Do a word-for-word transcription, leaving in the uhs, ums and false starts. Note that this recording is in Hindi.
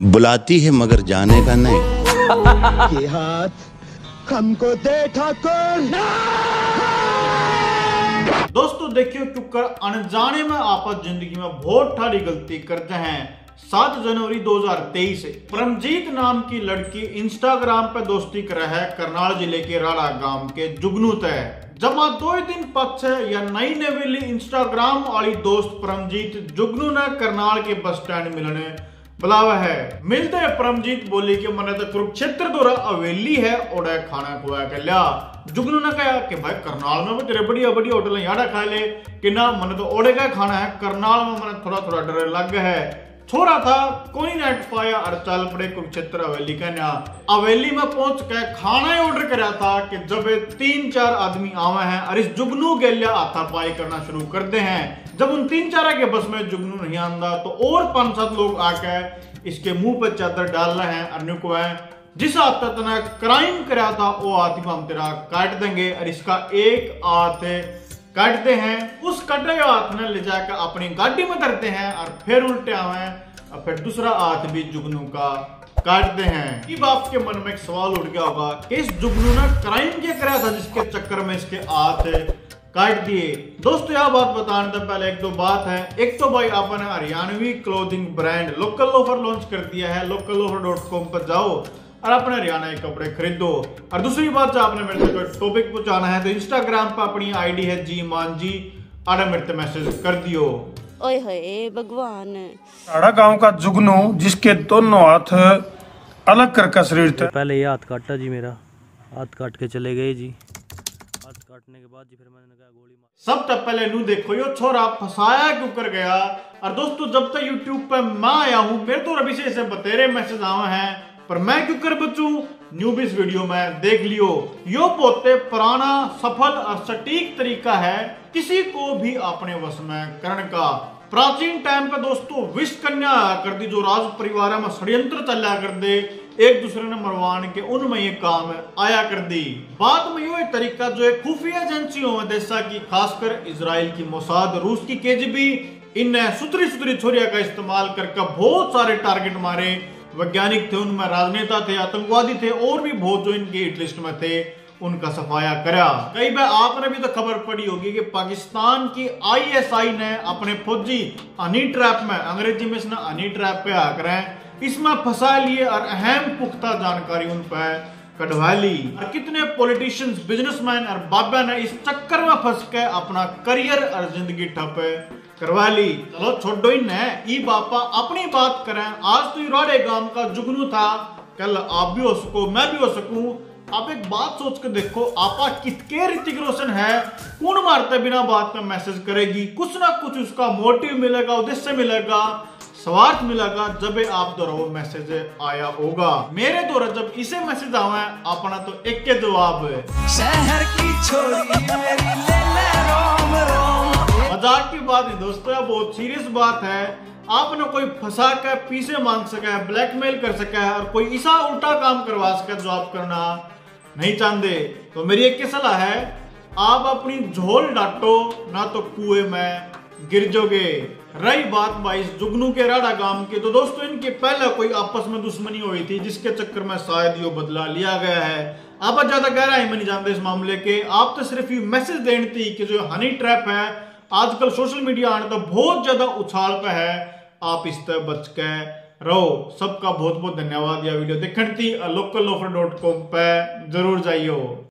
बुलाती है मगर जाने का नहीं। ये हाथ हमको दे ठाकुर। दोस्तों देखियो क्योंकि अनजाने में आप जिंदगी में बहुत ठारी गलती करते हैं। सात जनवरी दो हज़ार तेईस परमजीत नाम की लड़की इंस्टाग्राम पे दोस्ती कर है करनाल जिले के राड़ा गांव के जुगनू तय। जब आ दो दिन पछे या नई नवेली इंस्टाग्राम वाली दोस्त परमजीत जुगनू ने करनाल के बस स्टैंड मिलने बुलावा है। मिलते है परमजीत बोली कि मैंने तो कुरुक्षेत्र दौरा हवेली है और खाना खुआ कर लिया। जुगनू ने कहा कि भाई करनाल में तेरे बढ़िया बढ़िया होटल याडा खा ले कि ना मैंने तो ओडे का खाना है, करनाल में मैंने थोड़ा थोड़ा डर लग है। छोरा था कोई नेट पाया और चल पड़े कुरुक्षेत्र हवेली का ना। हवेली में पहुंच के खाना ही ऑर्डर करा था कि जब तीन चार आदमी आवे हैं और इस जुगनू गेलिया हाथापाई करना शुरू करते हैं। जब उन तीन चार के बस में जुगनू नहीं आंदा तो और पांच सात लोग आके इसके मुंह पर चादर डाल रहे हैं और को है जिस हाथ ने क्राइम करा था वो हाथ हम तेरा काट देंगे और इसका एक हाथ काटते हैं। उस कटे हाथ ने ले जाकर अपनी गाड़ी में धरते हैं और फिर उल्टे आवे और फिर दूसरा हाथ भी जुगनू का काटते हैं। अब आपके मन में एक सवाल उठ गया होगा कि इस जुगनू ने क्राइम क्या करा था जिसके चक्कर में इसके हाथ काट दिए। दोस्तों यह बात बताने से पहले एक दो बात है। एक तो भाई आपने Haryanvi clothing brand local offer launch कर दिया है। लोकल ऑफर डॉट कॉम पर जाओ और अपने हरियाणा के कपड़े खरीदो। और दूसरी बात जो आपने मेरे से कोई टॉपिक पहुंचाना है तो इंस्टाग्राम पर अपनी आईडी है जी मान जी आड़ा मेरे से मैसेज कर दियो। ओए होए भगवान। राड़ा गांव का जुगनू जिसके दोनों हाथ अलग कर का शरीर था। पहले ये हाथ काटा जी, मेरा हाथ काट के चले गए जी। हाथ काटने के बाद जी फिर मैंने कहा गोली मार। सब तक पहले नू देखो यो छोरा फसाया क्यों कर गया। और दोस्तों जब तक यूट्यूब पे मैं आया हूँ मेरे तो अभी से बतेरे मैसेज आवे हैं पर मैं क्यों कर बचूं न्यू भी इस वीडियो में देख लियो। यो पोते पुराना सफल और सटीक तरीका है किसी को भी अपने वश में करने का। प्राचीन टाइम पे दोस्तों विष कन्या कर दी जो राज परिवार में षड्यंत्र चला कर दे एक दूसरे ने मरवाने के उनमें ये काम आया कर दी। बाद में यो तरीका जो है खुफिया एजेंसियों में जैसा की खासकर इजराइल की मोसाद रूस की केजीबी इन सुतरी सुतरी छोरिया का इस्तेमाल करके बहुत सारे टारगेट मारे। वैज्ञानिक थे उनमें राजनेता थे आतंकवादी थे और भी बहुत जो इनके हिट लिस्ट में थे उनका सफाया करा। कई बार आपने भी तो खबर पड़ी होगी कि पाकिस्तान की आईएसआई ने अपने फौजी हनी ट्रैप में अंग्रेजी में इसने हनी ट्रैप पे आकर इसमें फंसा लिए और अहम पुख्ता जानकारी उन पर कढ़वा ली। और कितने पॉलिटिशियंस बिजनेसमैन और बाबा ने इस चक्कर में फंस के अपना करियर और जिंदगी ठप करवा ली। चलो छोड़ो ही न ई बापा अपनी बात करें। आज तो राड़े गांव का जुगनू था, कल आप भी हो सको मैं भी हो सकूं। आप एक बात सोच के देखो आपा कितके ऋतिक रोशन है कौन मारते बिना बात में मैसेज करेगी। कुछ ना कुछ उसका मोटिव मिलेगा, उद्देश्य मिलेगा, स्वार्थ मिलेगा जब आप दौरा मैसेज आया होगा। मेरे द्वारा जब इसे मैसेज आवा अपना तो एक के जवाब शहर की छोरी मेरी ले ले रोम रोम। मजाक की बात है दोस्तों, यह बहुत सीरियस बात है। आपने कोई फंसा कर पीछे मांग सका है, ब्लैकमेल कर सका है और कोई ऐसा उल्टा काम करवा सका जो आप करना नहीं चाहते तो मेरी एक सलाह है आप अपनी झोल डांटो ना तो कुएं में गिर जाओगे। रही बात भाई जुगनू के राड़ा गांव की तो दोस्तों इनके पहले कोई आपस में दुश्मनी हुई थी जिसके चक्कर में शायद यो बदला लिया गया है। आप ज्यादा गहराई में नहीं जानते इस मामले के। आप तो सिर्फ ये मैसेज देनी थी कि जो हनी ट्रैप है आजकल सोशल मीडिया आने तो बहुत ज्यादा उछाल पे है, आप इस तरह बच के रहो। सबका बहुत बहुत धन्यवाद। यह वीडियो देखने थी लोकल ऑफर डॉट कॉम पे जरूर जाइयो।